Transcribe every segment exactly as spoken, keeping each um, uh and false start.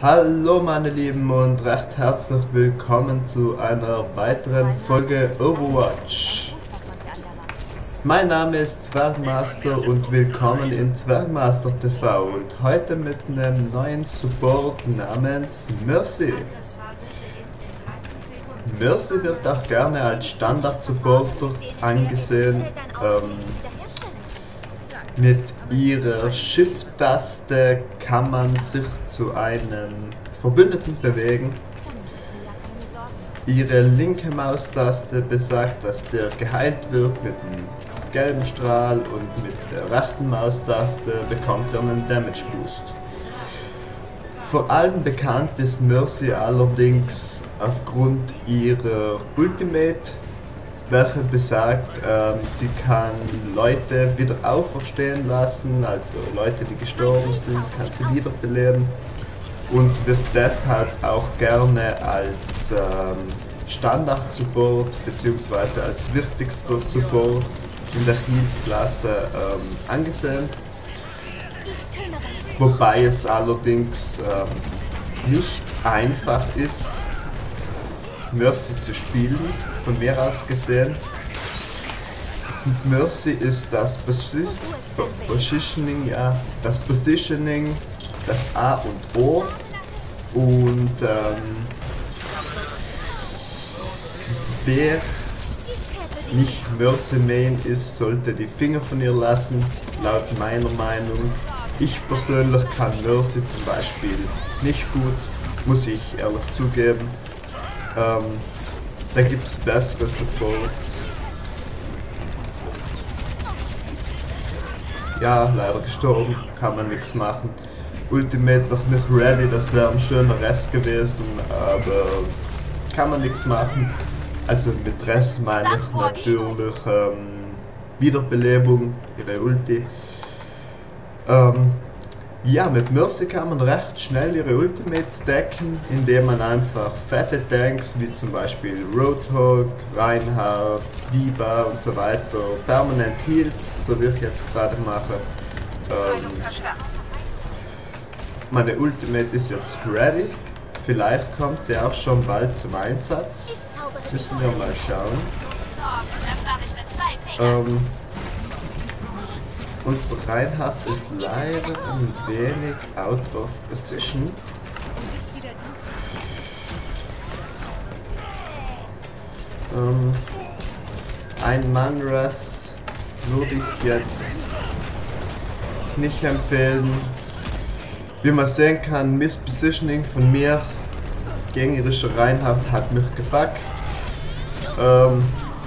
Hallo meine Lieben und recht herzlich willkommen zu einer weiteren Folge Overwatch. Mein Name ist Zwergmaster und willkommen im Zwergmaster T V und heute mit einem neuen Support namens Mercy. Mercy wird auch gerne als Standard-Supporter angesehen. Ähm, mit ihrer Shift-Taste kann man sich zu einem Verbündeten bewegen. Ihre linke Maustaste besagt, dass der geheilt wird mit einem gelben Strahl und mit der rechten Maustaste bekommt er einen Damage Boost. Vor allem bekannt ist Mercy allerdings aufgrund ihrer Ultimate, welche besagt, ähm, sie kann Leute wieder auferstehen lassen, also Leute, die gestorben sind, kann sie wiederbeleben und wird deshalb auch gerne als ähm, Standard-Support bzw. als wichtigster Support in der Heal-Klasse ähm, angesehen. Wobei es allerdings ähm, nicht einfach ist, Mercy zu spielen, von mir aus gesehen. Mercy ist das Posi Positioning, ja, das Positioning, das A und O und ähm, wer nicht Mercy Main ist, sollte die Finger von ihr lassen, laut meiner Meinung. Ich persönlich kann Mercy zum Beispiel nicht gut, muss ich ehrlich zugeben. Ähm, da gibt es bessere Supports. Ja, leider gestorben, kann man nichts machen. Ultimate noch nicht ready, das wäre ein schöner Rest gewesen, aber kann man nichts machen. Also mit Rest meine ich natürlich ähm, Wiederbelebung, ihre Ulti. Ähm, ja, mit Mercy kann man recht schnell ihre Ultimate stacken, indem man einfach fette Tanks wie zum Beispiel Roadhog, Reinhardt, D.Va und so weiter permanent healt, so wie ich jetzt gerade mache. Ähm, meine Ultimate ist jetzt ready, vielleicht kommt sie auch schon bald zum Einsatz, müssen wir mal schauen. Ähm, Unser Reinhardt ist leider ein wenig out of position. Ähm, ein Manras würde ich jetzt nicht empfehlen. Wie man sehen kann, Misspositioning von mir. Gegnerischer Reinhardt hat mich gepackt. Ähm,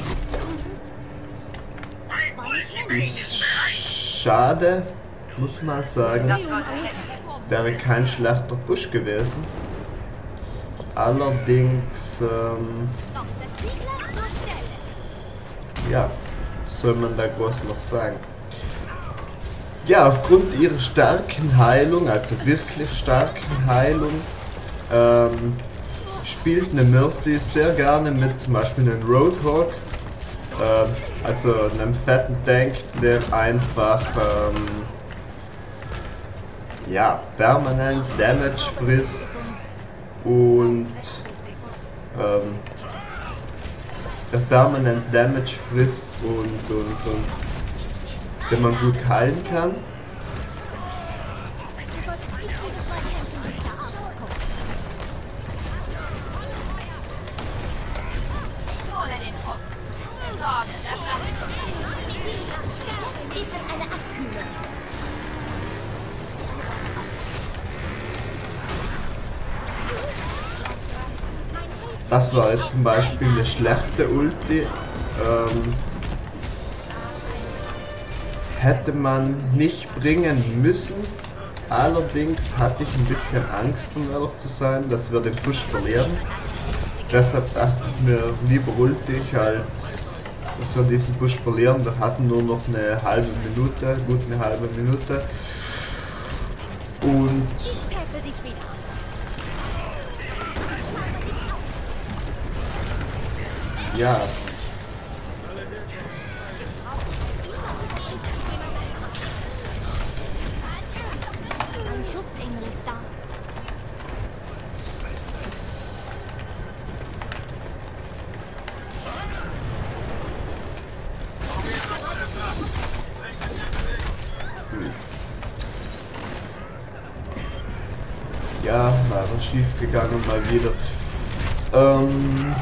ist schade, muss man sagen, wäre kein schlechter Push gewesen. Allerdings, ähm, ja, soll man da groß noch sagen. Ja, aufgrund ihrer starken Heilung, also wirklich starken Heilung, ähm, spielt eine Mercy sehr gerne mit zum Beispiel einem Roadhog. Also einem fetten Tank, der einfach ähm, ja, permanent Damage frisst und ähm, der permanent Damage frisst und, und, und den man gut heilen kann. Das war jetzt zum Beispiel eine schlechte Ulti. Ähm, hätte man nicht bringen müssen. Allerdings hatte ich ein bisschen Angst, um ehrlich zu sein, dass wir den Push verlieren. Deshalb dachte ich mir, lieber Ulti als dass wir diesen Push verlieren. Wir hatten nur noch eine halbe Minute, gut eine halbe Minute. Und ja. Ein Schutzengel ist da. ja, leider schief gegangen mal wieder. Ähm,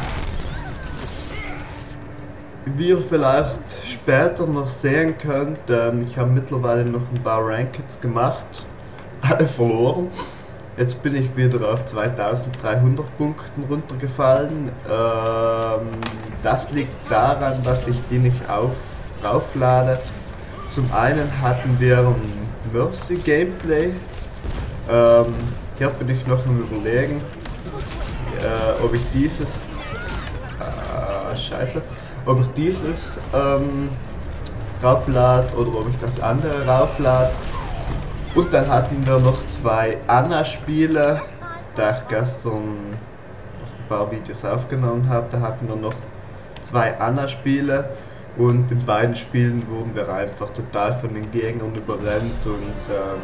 wie ihr vielleicht später noch sehen könnt, ähm, ich habe mittlerweile noch ein paar Rankeds gemacht, alle verloren. Jetzt bin ich wieder auf zweitausenddreihundert Punkten runtergefallen. Ähm, das liegt daran, dass ich die nicht auf, drauflade. Zum einen hatten wir ein Mercy Gameplay. Ähm, hier bin ich noch am Überlegen, äh, ob ich dieses, äh, scheiße, ob ich dieses ähm, rauflade oder ob ich das andere rauflade. Und dann hatten wir noch zwei Anna-Spiele, da ich gestern noch ein paar Videos aufgenommen habe, da hatten wir noch zwei Anna-Spiele und in beiden Spielen wurden wir einfach total von den Gegnern überrennt und ähm,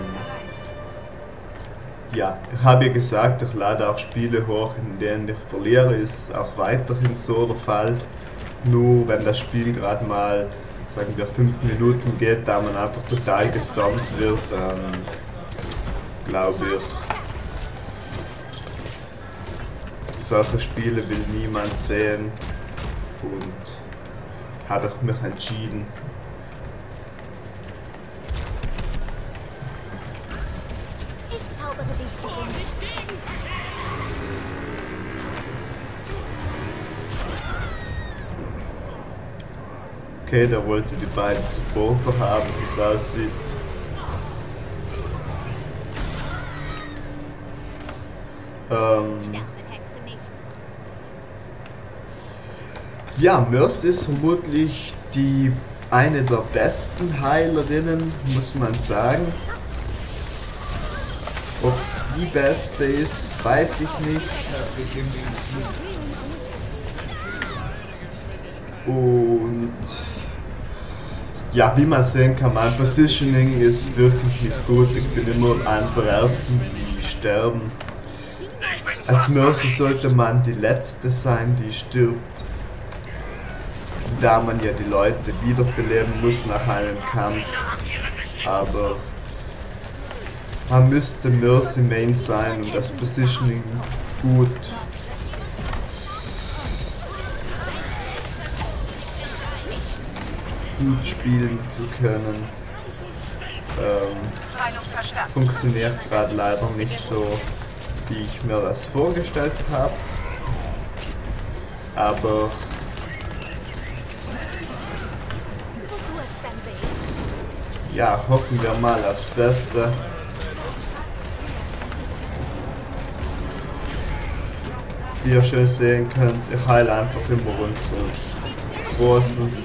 ja, ich habe ja gesagt, ich lade auch Spiele hoch, in denen ich verliere, ist auch weiterhin so der Fall, nur wenn das Spiel gerade mal, sagen wir, fünf Minuten geht, da man einfach total gestompt wird, ähm, glaube ich, solche Spiele will niemand sehen und habe ich mich entschieden. Ich zaubere dich bestimmt. Okay, der wollte die beiden Supporter haben, wie es aussieht. Ähm ja, Mercy ist vermutlich die eine der besten Heilerinnen, muss man sagen. Ob es die beste ist, weiß ich nicht. Und ja, wie man sehen kann, mein Positioning ist wirklich nicht gut. Ich bin immer einer der Ersten, die sterben. Als Mercy sollte man die Letzte sein, die stirbt. Da man ja die Leute wiederbeleben muss nach einem Kampf. Aber man müsste Mercy Main sein, um das Positioning gut gut spielen zu können. Ähm, funktioniert gerade leider nicht so, wie ich mir das vorgestellt habe. Aber ja, hoffen wir mal aufs Beste. Wie ihr schön sehen könnt, ich heile einfach immer unseren Großen.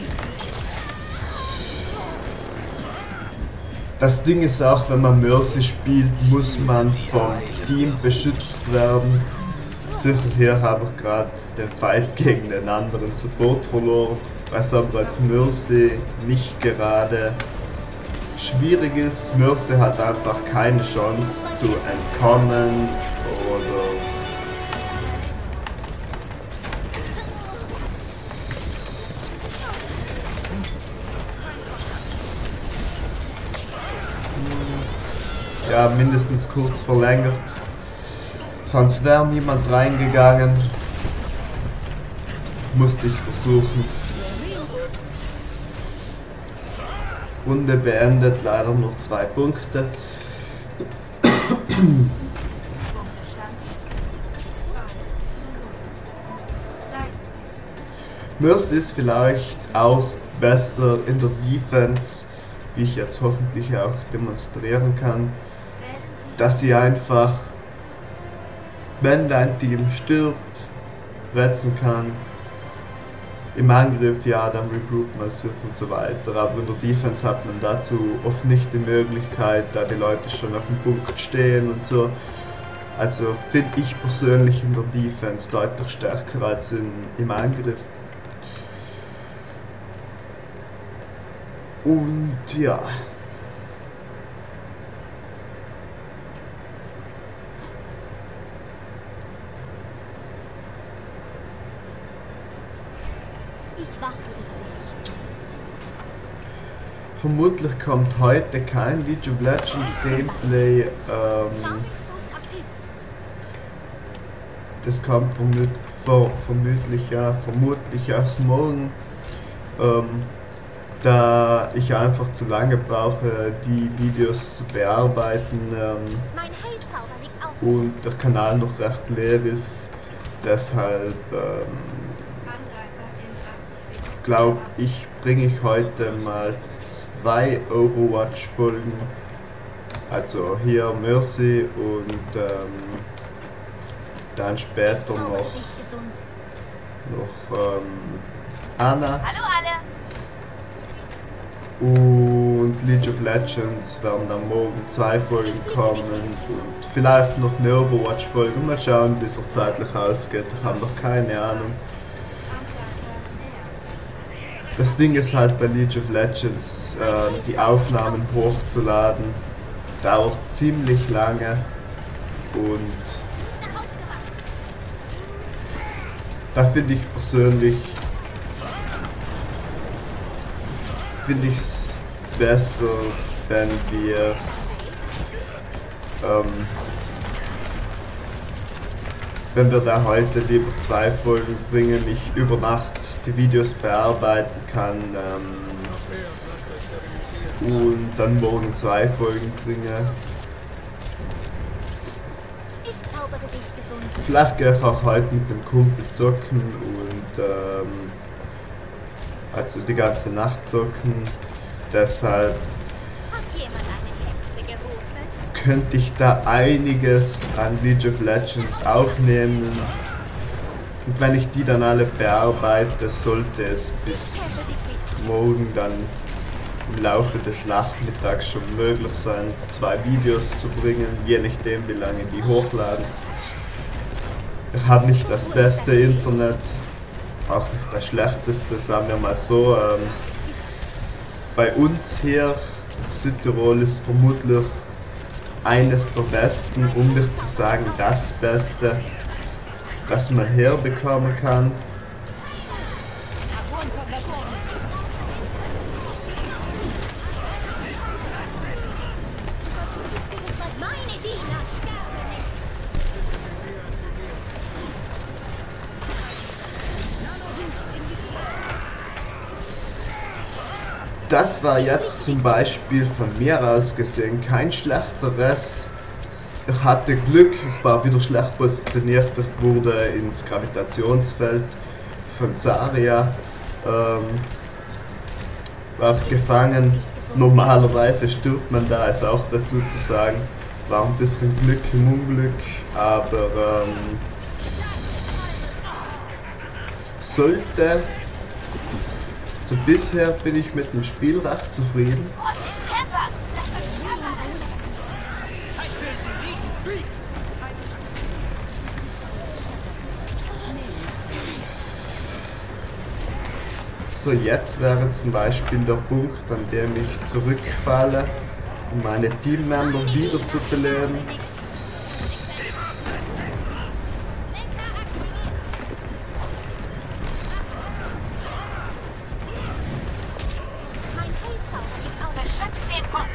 Das Ding ist auch, wenn man Mercy spielt, muss man vom Team beschützt werden. Sicher, hier habe ich gerade den Fight gegen den anderen Support verloren, was aber als Mercy nicht gerade schwierig ist. Mercy hat einfach keine Chance zu entkommen oder ja, mindestens kurz verlängert. Sonst wäre niemand reingegangen. Musste ich versuchen. Runde beendet, leider noch zwei Punkte. Mercy ist vielleicht auch besser in der Defense, wie ich jetzt hoffentlich auch demonstrieren kann, dass sie einfach, wenn dein Team stirbt, retten kann. Im Angriff, ja, dann recruit man sich und so weiter, aber in der Defense hat man dazu oft nicht die Möglichkeit, da die Leute schon auf dem Punkt stehen und so. Also finde ich persönlich in der Defense deutlich stärker als in, im Angriff. Und ja. Ich wache über dich. Vermutlich kommt heute kein League of Legends Gameplay. Ähm, das kommt vermut, ver, vermutlich, ja, vermutlich erst morgen, ähm, da ich einfach zu lange brauche, die Videos zu bearbeiten ähm, Mein Heilzauber liegt auf. und der Kanal noch recht leer ist. Deshalb ähm, glaube ich, bringe ich heute mal zwei Overwatch-Folgen. Also hier Mercy und ähm, dann später Zaubere noch, dich gesund. noch ähm, Anna Hallo alle. und League of Legends werden dann morgen zwei Folgen kommen und vielleicht noch eine Overwatch-Folge. Mal schauen, wie es noch zeitlich ausgeht. Ich habe noch keine Ahnung. Das Ding ist halt bei League of Legends, äh, die Aufnahmen hochzuladen, dauert ziemlich lange und da finde ich persönlich, finde ich es besser, wenn wir ähm, wenn wir da heute lieber zwei Folgen bringen, ich über Nacht die Videos bearbeiten kann ähm, und dann morgen zwei Folgen bringe. Ich zaubere dich gesund. Vielleicht gehe ich auch heute mit dem Kumpel zocken und ähm, also die ganze Nacht zocken. Deshalb Hat jemand eine Hexe gerufen? könnte ich da einiges an League of Legends aufnehmen. Und wenn ich die dann alle bearbeite, sollte es bis morgen dann im Laufe des Nachmittags schon möglich sein, zwei Videos zu bringen, je nachdem wie lange die hochladen. Ich habe nicht das beste Internet, auch nicht das schlechteste, sagen wir mal so. Ähm, bei uns hier, Südtirol ist vermutlich eines der besten, um nicht zu sagen das Beste, das man herbekommen kann. Meine Diener sterben nicht. Das war jetzt zum Beispiel von mir aus gesehen kein schlechteres. Ich hatte Glück, ich war wieder schlecht positioniert, ich wurde ins Gravitationsfeld von Zarya ähm, war gefangen. Normalerweise stirbt man da, ist auch dazu zu sagen. War ein bisschen Glück im Unglück, aber ähm, sollte. Also bisher bin ich mit dem Spiel recht zufrieden. So, jetzt wäre zum Beispiel der Punkt, an dem ich zurückfalle, um meine Teammember wieder zu beleben. Mein Heilzauber liegt auf. Beschützt den Punkt.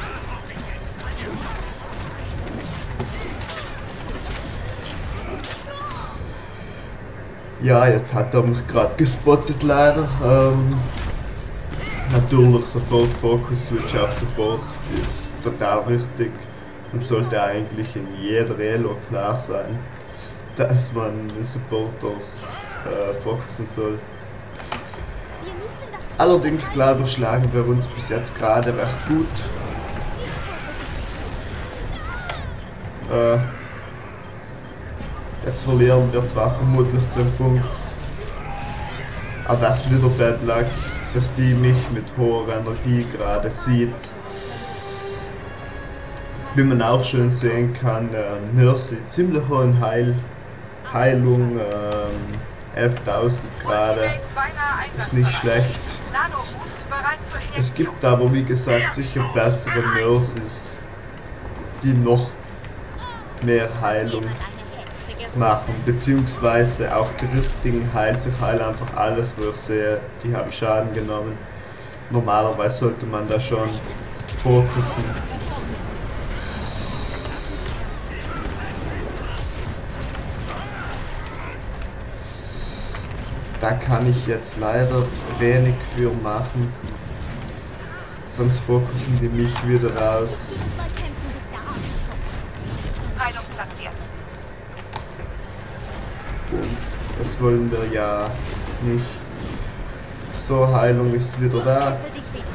Ja, jetzt hat er mich gerade gespottet leider. Ähm, natürlich sofort Fokus Switch auf Support ist total richtig und sollte eigentlich in jeder Elo klar sein, dass man Supporters äh, fokussen soll. Wir müssen das Allerdings glaube ich, schlagen wir uns bis jetzt gerade recht gut. Äh, jetzt verlieren wir zwar vermutlich den Punkt, aber das ist wieder Bad Luck, dass die mich mit hoher Energie gerade sieht. Wie man auch schön sehen kann, äh, Mercy ziemlich hohen Heil, Heilung, ähm, elftausend gerade, ist nicht schlecht. Es gibt aber wie gesagt sicher bessere Mercies, die noch mehr Heilung jemand eine Hexe gerufen. machen, beziehungsweise auch die richtigen heilt sich heil einfach alles, wo ich sehe, die haben Schaden genommen. Normalerweise sollte man da schon fokussen. da kann ich jetzt leider wenig für machen. Sonst fokussen die mich wieder raus. Heilung platziert. Und das wollen wir ja nicht. So, Heilung ist wieder da. Für dich wieder.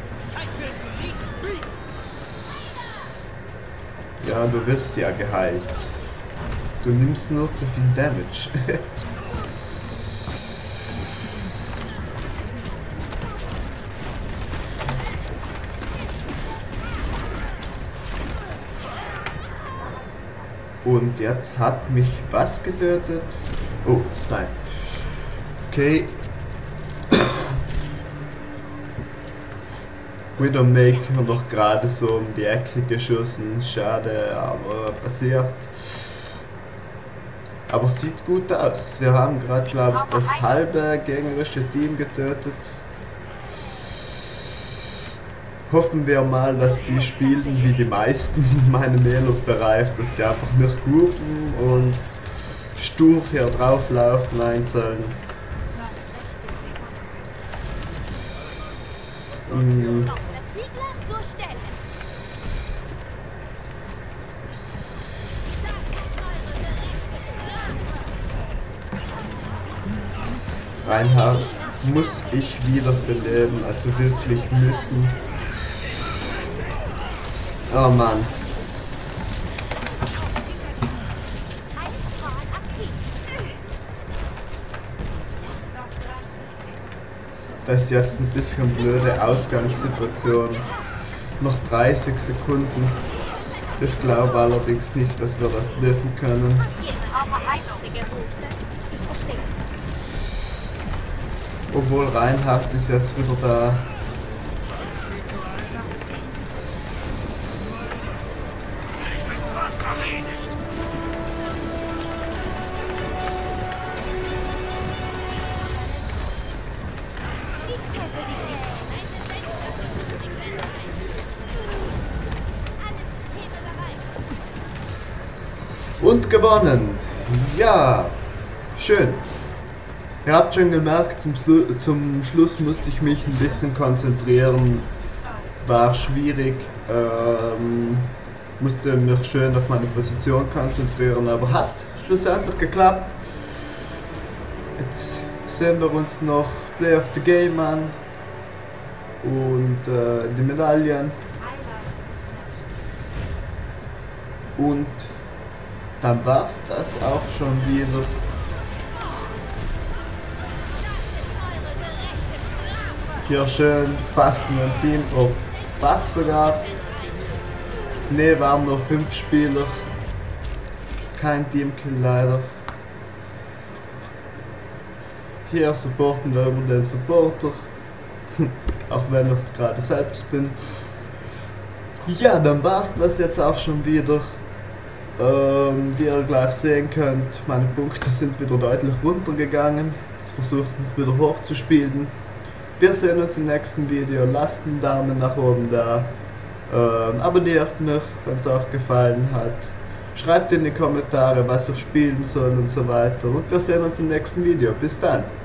Ja, du wirst ja geheilt. Du nimmst nur zu viel Damage. Und jetzt hat mich was getötet? Oh, Snipe. Okay. Widowmaker noch gerade so um die Ecke geschossen. Schade, aber passiert. Aber sieht gut aus. Wir haben gerade, glaube ich, das halbe gegnerische Team getötet. Hoffen wir mal, dass die spielen wie die meisten in meinem Elo-Bereich, dass die einfach nicht gucken und stur hier drauflaufen einzeln. Mm. Reinhard muss ich wieder beleben, also wirklich müssen. Oh Mann. Das ist jetzt ein bisschen blöde Ausgangssituation. Noch dreißig Sekunden. Ich glaube allerdings nicht, dass wir das dürfen können. Obwohl Reinhard ist jetzt wieder da. Und gewonnen. Ja, schön. Ihr habt schon gemerkt, zum, Schlu zum Schluss musste ich mich ein bisschen konzentrieren. War schwierig. Ähm, musste mich schön auf meine Position konzentrieren, aber hat schlussendlich geklappt. Jetzt sehen wir uns noch Play of the Game an und äh, die Medaillen. Und dann war's das auch schon wieder. Hier schön fast ein Team, oh, fast sogar. Ne, waren nur fünf Spieler. Kein Teamkill leider. Hier supporten wir über den Supporter. Auch wenn ich es gerade selbst bin. Ja, dann war's das jetzt auch schon wieder. Ähm, wie ihr gleich sehen könnt, meine Punkte sind wieder deutlich runtergegangen. Jetzt versuche ich wieder hochzuspielen. Wir sehen uns im nächsten Video. Lasst einen Daumen nach oben da. Ähm, abonniert mich, wenn es euch gefallen hat. Schreibt in die Kommentare, was ich spielen soll und so weiter. Und wir sehen uns im nächsten Video. Bis dann.